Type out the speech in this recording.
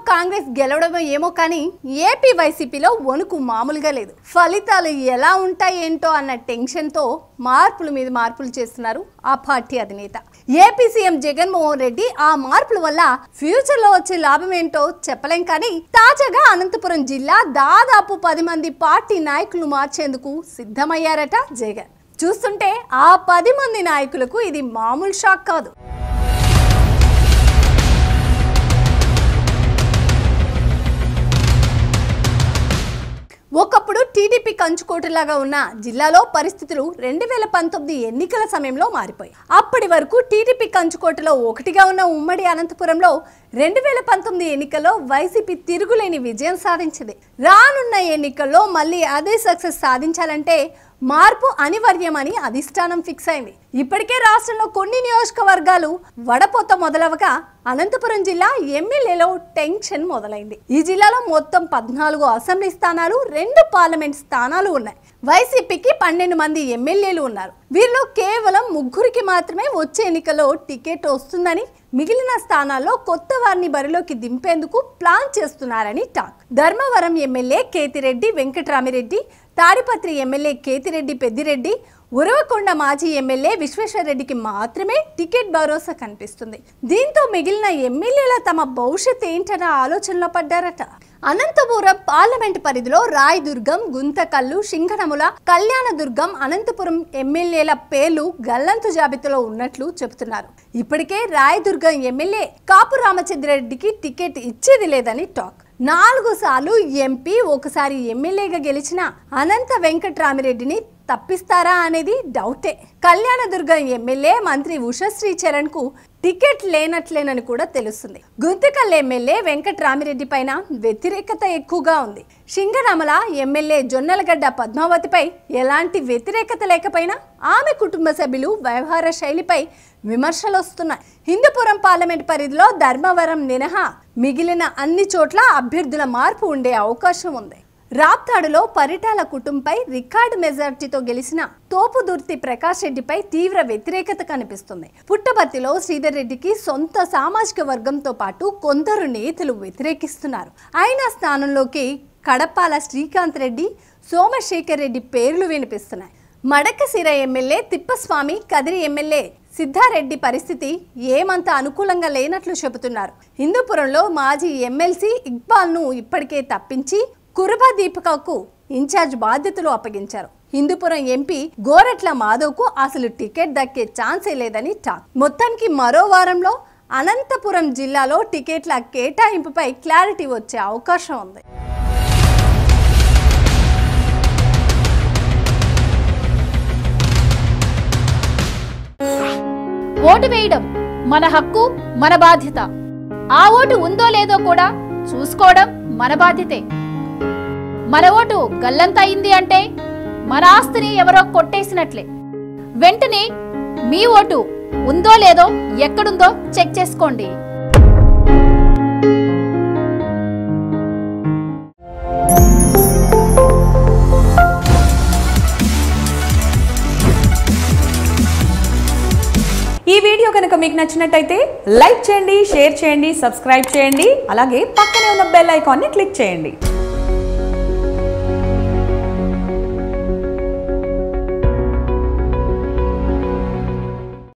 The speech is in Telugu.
కాంగ్రెస్ గెలవడమో ఏమో కానీ ఏపీ వైసీపీలో వణుకు మామూలుగా లేదు. ఫలితాలు ఎలా ఉంటాయేంటో అన్న టెన్షన్తో మార్పుల మీద మార్పులు చేస్తున్నారు ఆ పార్టీ అధినేత. ఏపీ సీఎం జగన్మోహన్ రెడ్డి ఆ మార్పుల వల్ల ఫ్యూచర్లో వచ్చే లాభం ఏంటో చెప్పలేం కానీ తాజాగా అనంతపురం జిల్లా దాదాపు 10 మంది పార్టీ నాయకులు మార్చేందుకు సిద్ధమయ్యారట జగన్. చూస్తుంటే ఆ 10 మంది నాయకులకు ఇది మామూలు షాక్ కాదు. ఒకప్పుడు టీడీపీ కంచుకోటలాగా ఉన్న జిల్లాలో పరిస్థితులు 2019 ఎన్నికల సమయంలో మారిపోయాయి. అప్పటి వరకు టీడీపీ కంచుకోటలో ఒకటిగా ఉన్న ఉమ్మడి అనంతపురంలో 2019 ఎన్నికల్లో వైసీపీ తిరుగులేని విజయం సాధించింది. రానున్న ఎన్నికల్లో మళ్ళీ అదే సక్సెస్ సాధించాలంటే మార్పు అనివార్యమని అధిష్టానం ఫిక్స్ అయింది. ఇప్పటికే రాష్ట్రంలో కొన్ని నియోజకవర్గాలు వడపోత మొదలవగా అనంతపురం జిల్లా ఎమ్మెల్యేలో టెన్షన్ మొదలైంది. ఈ జిల్లాలో మొత్తం 14 అసెంబ్లీ స్థానాలు, 2 పార్లమెంట్ స్థానాలు ఉన్నాయి. వైసీపీకి 12 మంది ఎమ్మెల్యేలు ఉన్నారు. వీరిలో కేవలం 3 మాత్రమే వచ్చే ఎన్నికల్లో టికెట్ వస్తుందని, మిగిలిన స్థానాల్లో కొత్త వారిని బరిలోకి దింపేందుకు ప్లాన్ చేస్తున్నారని talk. Dharmavaram MLA Kethireddy Venkatramireddy, Tadipatri MLA Kethireddy Peddireddy, Uravakonda మాజీ ఎమ్మెల్యే విశ్వేశ్వరరెడ్డికి మాత్రమే టికెట్ భరోసా కనిపిస్తుంది. దీంతో మిగిలిన ఎమ్మెల్యేల తమ భవిష్యత్ ఏంటన్న ఆలోచనలో పడ్డారట. అనంతపురం పార్లమెంట్ పరిధిలో రాయదుర్గం, గుంతకల్లు, సింగనముల, కళ్యాణదుర్గం, అనంతపురం ఎమ్మెల్యేల పేర్లు గల్లంతు జాబితాలో ఉన్నట్లు చెబుతున్నారు. ఇప్పటికే రాయదుర్గం ఎమ్మెల్యే కాపు రామచంద్రరెడ్డికి టికెట్ ఇచ్చేది లేదని టాక్. 4 సార్లు ఎంపీ, ఒకసారి ఎమ్మెల్యేగా గెలిచిన అనంత వెంకటరామిరెడ్డిని తప్పిస్తారా అనేది డౌటే. కళ్యాణదుర్గం ఎమ్మెల్యే మంత్రి ఉషశ్రీ చరణ్ కు టికెట్ లేనట్లేనని కూడా తెలుస్తుంది. గుంతకల్ ఎమ్మెల్యే వెంకటరామిరెడ్డి పైన వ్యతిరేకత ఎక్కువగా ఉంది. సింగనమల ఎమ్మెల్యే జొన్నలగడ్డ పద్మావతిపై ఎలాంటి వ్యతిరేకత లేకపోయినా ఆమె కుటుంబ సభ్యులు వ్యవహార శైలిపై విమర్శలు వస్తున్నాయి. హిందూపురం పార్లమెంట్ పరిధిలో ధర్మవరం మినహా మిగిలిన అన్ని చోట్ల అభ్యర్థుల మార్పు ఉండే అవకాశం ఉంది. రాప్తాడులో పరిటాల కుటుంబంపై రికార్డు మెజార్టీతో గెలిచిన తోపుదుర్తి ప్రకాష్ రెడ్డిపై తీవ్ర వ్యతిరేకత కనిపిస్తుంది. పుట్టపర్తిలో శ్రీధర్ రెడ్డికి సొంత సామాజిక వర్గంతో పాటు కొందరు నేతలు వ్యతిరేకిస్తున్నారు. ఆయన స్థానంలోకి కడపాల శ్రీకాంత్ రెడ్డి, సోమశేఖర్ రెడ్డి పేర్లు వినిపిస్తున్నాయి. మడకశిర ఎమ్మెల్యే తిప్పస్వామి, కదిరి ఎమ్మెల్యే సిద్ధారెడ్డి పరిస్థితి ఏమంత అనుకూలంగా లేనట్లు చెబుతున్నారు. హిందూపురంలో మాజీ ఎమ్మెల్సీ ఇక్బాల్ను ఇప్పటికే తప్పించి కురుబ దీపికకు ఇన్ఛార్జ్ బాధ్యతలు అప్పగించారు. హిందూపురం ఎంపీ గోరట్ల మాధవ్కు అసలు టికెట్ దక్కే ఛాన్సే లేదని టాక్. మొత్తానికి మరో వారంలో అనంతపురం జిల్లాలో టికెట్ల కేటాయింపుపై క్లారిటీ వచ్చే అవకాశం ఉంది. ఓటు వేయడం మన హక్కు, మన బాధ్యత. ఆ ఓటు ఉందో లేదో కూడా చూసుకోవడం మన బాధ్యతే. మన ఓటు గల్లంత అయింది అంటే మన ఆస్తిని ఎవరో కొట్టేసినట్లే. వెంటనే మీ ఓటు ఉందో లేదో ఎక్కడుందో చెక్ చేసుకోండి. ఈ వీడియో కనుక మీకు నచ్చినట్టయితే లైక్ చేయండి, షేర్ చేయండి, సబ్స్క్రైబ్ చేయండి. అలాగే పక్కనే ఉన్న బెల్ ఐకాన్ని క్లిక్ చేయండి.